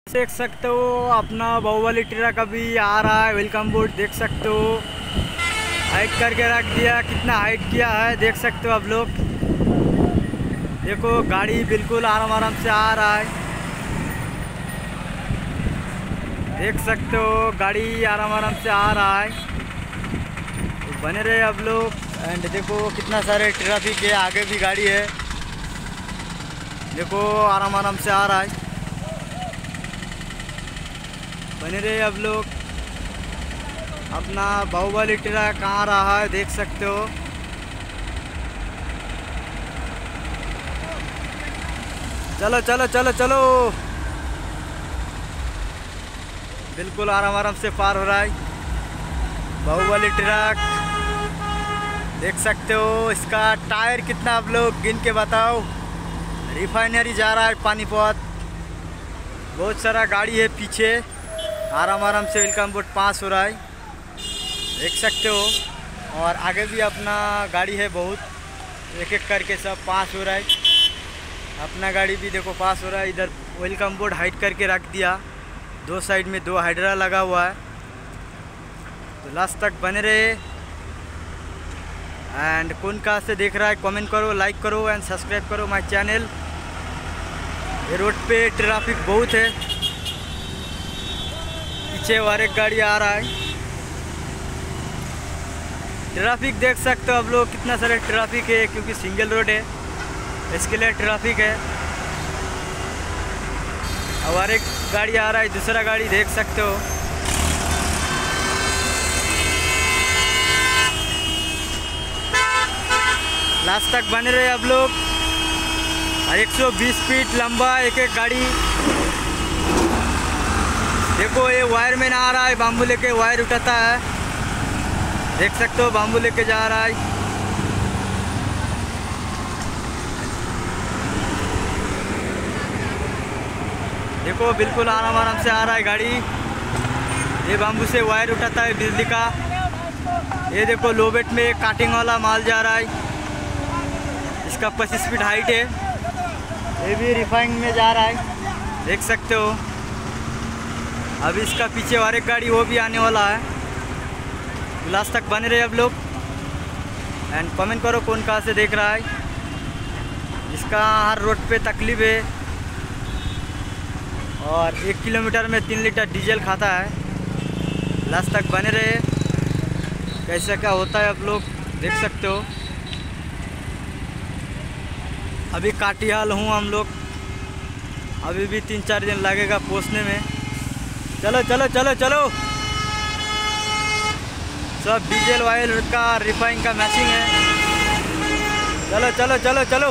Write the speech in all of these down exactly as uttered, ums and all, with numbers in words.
देख सकते हो अपना बाहुबली ट्रक अभी आ रहा है। वेलकम बोर्ड देख सकते हो, हाइट करके रख दिया, कितना हाइट किया है देख सकते हो आप लोग। देखो गाड़ी बिल्कुल आराम आराम से आ रहा है, देख सकते हो गाड़ी आराम आराम से आ रहा है। तो बने रहे आप लोग। एंड देखो कितना सारे ट्रैफिक है, आगे भी गाड़ी है, देखो आराम आराम से आ रहा है। बने रहे आप लोग। अपना बाहुबली ट्रक कहाँ रहा है देख सकते हो। चलो चलो चलो चलो, बिल्कुल आराम आराम से पार हो रहा है बाहुबली ट्रक, देख सकते हो। इसका टायर कितना आप लोग गिन के बताओ। रिफाइनरी जा रहा है पानीपत, बहुत सारा गाड़ी है पीछे, आराम आराम से वेलकम बोर्ड पास हो रहा है, देख सकते हो। और आगे भी अपना गाड़ी है बहुत, एक एक करके सब पास हो रहा है। अपना गाड़ी भी देखो पास हो रहा है। इधर वेलकम बोर्ड हाइट करके रख दिया, दो साइड में दो हाइड्रा लगा हुआ है। तो लास्ट तक बने रहे। एंड कौन कहाँ से देख रहा है कमेंट करो, लाइक करो एंड सब्सक्राइब करो माय चैनल। ये रोड पे ट्रैफिक बहुत है, पीछे और एक गाड़ी आ रहा है। ट्रैफिक देख सकते हो आप लोग, कितना सारे ट्रैफिक है, क्योंकि सिंगल रोड है इसके लिए ट्रैफिक है। और एक गाड़ी आ रहा है, दूसरा गाड़ी देख सकते हो। लास्ट तक बने रहे आप लोग। और एक सौ बीस फीट लंबा एक एक गाड़ी। देखो ये वायर में ना आ रहा है, बाम्बू लेके वायर उठाता है, देख सकते हो बाम्बू लेके जा रहा है। देखो बिल्कुल आराम आराम से आ रहा है गाड़ी। ये बाम्बू से वायर उठाता है बिजली का। ये देखो लो वेट में काटिंग वाला माल जा रहा है, इसका पच्चीस फीट हाइट है। ये भी रिफाइंग में जा रहा है, देख सकते हो। अभी इसका पीछे और एक गाड़ी वो भी आने वाला है। लास्ट तक बने रहे अब लोग। एंड कमेंट करो कौन कहाँ से देख रहा है। इसका हर रोड पे तकलीफ है, और एक किलोमीटर में तीन लीटर डीजल खाता है। लास्ट तक बने रहे, कैसे क्या होता है आप लोग देख सकते हो। अभी काटिहाल हूँ हम लोग, अभी भी तीन चार दिन लगेगा पहुँचने में। चलो चलो चलो चलो, सब डीजल ऑयल का रिफाइंग का मैचिंग है। चलो चलो चलो चलो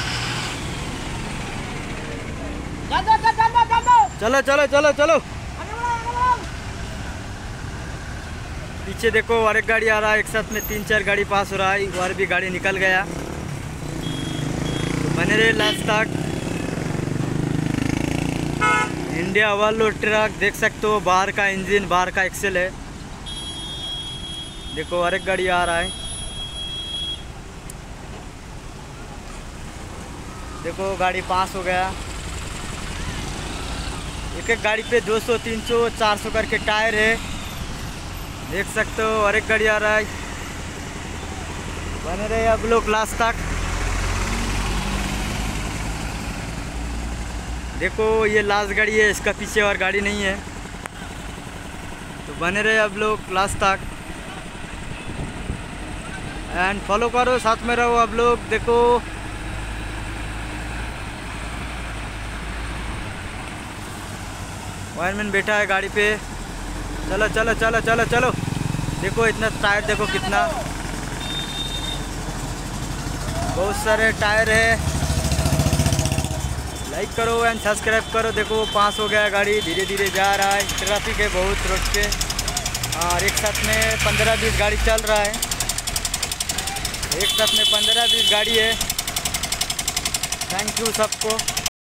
चलो चलो चलो चलो। पीछे देखो और एक गाड़ी आ रहा है, एक साथ में तीन चार गाड़ी पास हो रहा है, और भी गाड़ी निकल गया। तो बने रहे लास्ट तक। इंडिया वालो ट्रक देख सकते हो, बाहर का इंजन, बाहर का एक्सेल है। देखो और एक गाड़ी आ रहा है, देखो गाड़ी पास हो गया। एक एक गाड़ी पे दो सौ तीन सौ चार सौ करके टायर है, देख सकते हो। और एक गाड़ी आ रहा है, बने रहे अब लोग लास्ट तक। देखो ये लास्ट गाड़ी है, इसका पीछे और गाड़ी नहीं है। तो बने रहे अब लोग लास्ट तक। एंड फॉलो करो, साथ में रहो अब लोग। देखो वायरमैन बैठा है गाड़ी पे। चलो चलो चलो चलो चलो। देखो इतना टायर, देखो कितना, बहुत सारे टायर है। लाइक करो एंड सब्सक्राइब करो। देखो पास हो गया, गाड़ी धीरे धीरे जा रहा है। ट्रैफिक है बहुत रोड पे, और एक साथ में पंद्रह बीस गाड़ी चल रहा है। एक साथ में पंद्रह बीस गाड़ी है। थैंक यू सबको।